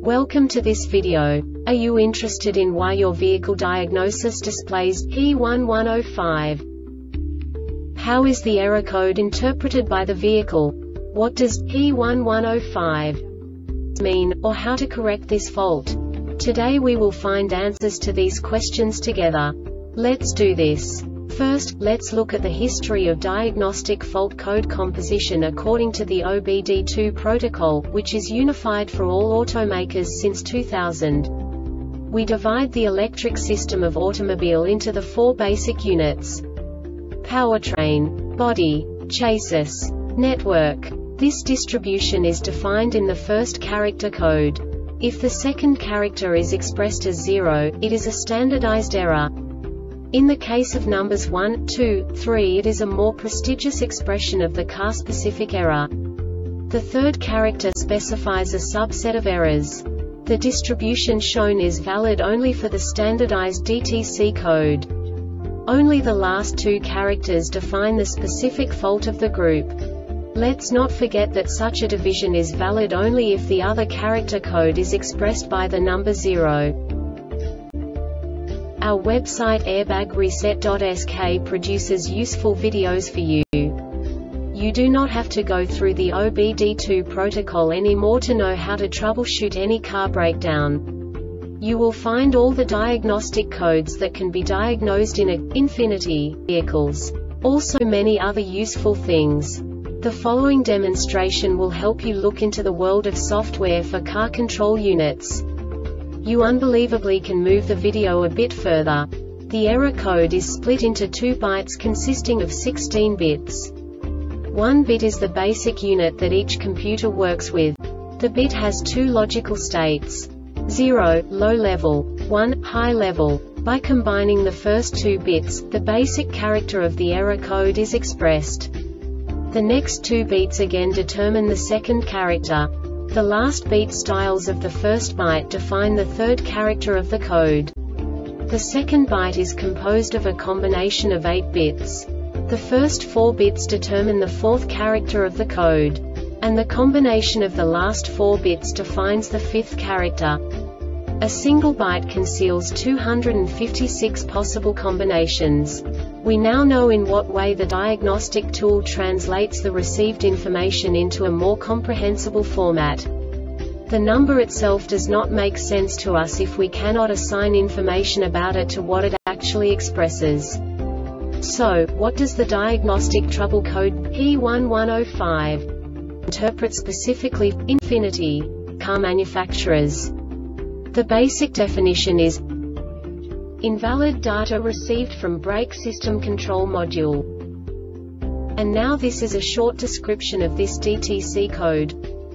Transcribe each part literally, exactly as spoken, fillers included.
Welcome to this video. Are you interested in why your vehicle diagnosis displays P one one zero five? How is the error code interpreted by the vehicle? What does P one one zero five mean, or how to correct this fault? Today we will find answers to these questions together. Let's do this. First, let's look at the history of diagnostic fault code composition according to the O B D two protocol, which is unified for all automakers since two thousand. We divide the electric system of automobile into the four basic units: powertrain, body, chassis, network. This distribution is defined in the first character code. If the second character is expressed as zero, it is a standardized error. In the case of numbers one, two, three, it is a more prestigious expression of the car-specific error. The third character specifies a subset of errors. The distribution shown is valid only for the standardized D T C code. Only the last two characters define the specific fault of the group. Let's not forget that such a division is valid only if the other character code is expressed by the number zero. Our website airbag reset dot S K produces useful videos for you. You do not have to go through the O B D two protocol anymore to know how to troubleshoot any car breakdown. You will find all the diagnostic codes that can be diagnosed in a Infiniti vehicles. Also many other useful things. The following demonstration will help you look into the world of software for car control units. You unbelievably can move the video a bit further. The error code is split into two bytes consisting of sixteen bits. One bit is the basic unit that each computer works with. The bit has two logical states: zero, low level, one, high level. By combining the first two bits, the basic character of the error code is expressed. The next two bits again determine the second character. The last beat styles of the first byte define the third character of the code. The second byte is composed of a combination of eight bits. The first four bits determine the fourth character of the code. And the combination of the last four bits defines the fifth character. A single byte conceals two hundred fifty-six possible combinations. We now know in what way the diagnostic tool translates the received information into a more comprehensible format. The number itself does not make sense to us if we cannot assign information about it to what it actually expresses. So, what does the diagnostic trouble code P one one zero five interpret specifically for Infiniti car manufacturers? The basic definition is invalid data received from brake system control module. And now this is a short description of this D T C code.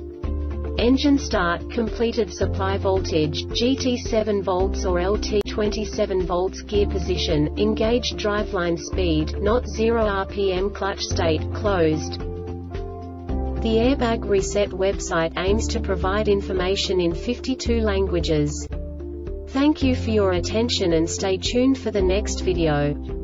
Engine start, completed supply voltage, G T seven volts or L T twenty-seven volts, gear position, engaged driveline speed, not zero R P M, clutch state, closed. The Airbag Reset website aims to provide information in fifty-two languages. Thank you for your attention and stay tuned for the next video.